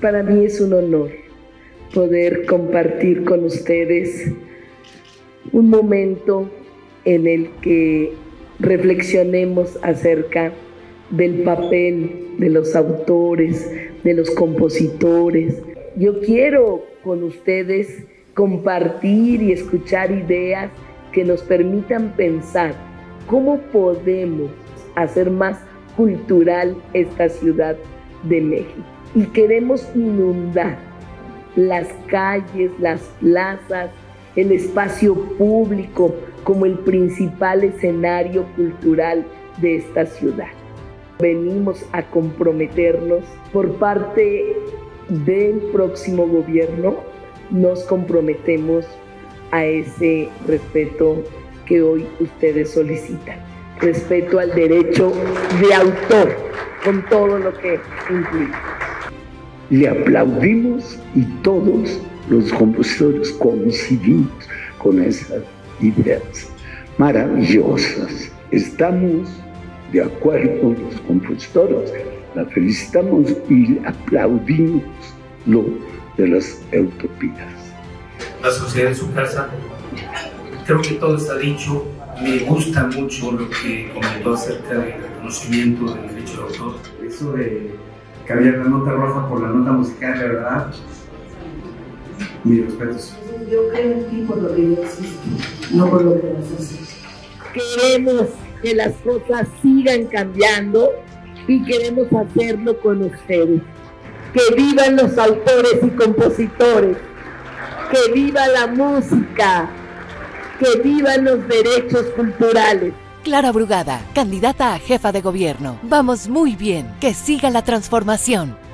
para mí es un honor poder compartir con ustedes un momento en el que reflexionemos acerca del papel de los autores, de los compositores. Yo quiero con ustedes compartir y escuchar ideas que nos permitan pensar cómo podemos hacer más cultural esta Ciudad de México. Y queremos inundar las calles, las plazas, el espacio público como el principal escenario cultural de esta ciudad. Venimos a comprometernos por parte del próximo gobierno, nos comprometemos a ese respeto que hoy ustedes solicitan. Respeto al derecho de autor, con todo lo que implica. Le aplaudimos y todos los compositores coincidimos con esas ideas maravillosas. Estamos de acuerdo con los compositores, la felicitamos y aplaudimos lo de las utopías. La sociedad en su casa, creo que todo está dicho. Me gusta mucho lo que comentó acerca del reconocimiento del derecho de autor. Eso de cambiar la nota roja por la nota musical, de verdad, mis respetos. Yo creo en ti por lo que ya existe, no por lo que vas a hacer. Queremos que las cosas sigan cambiando y queremos hacerlo con ustedes. Que vivan los autores y compositores, que viva la música, que vivan los derechos culturales. Clara Brugada, candidata a jefa de gobierno. Vamos muy bien, que siga la transformación.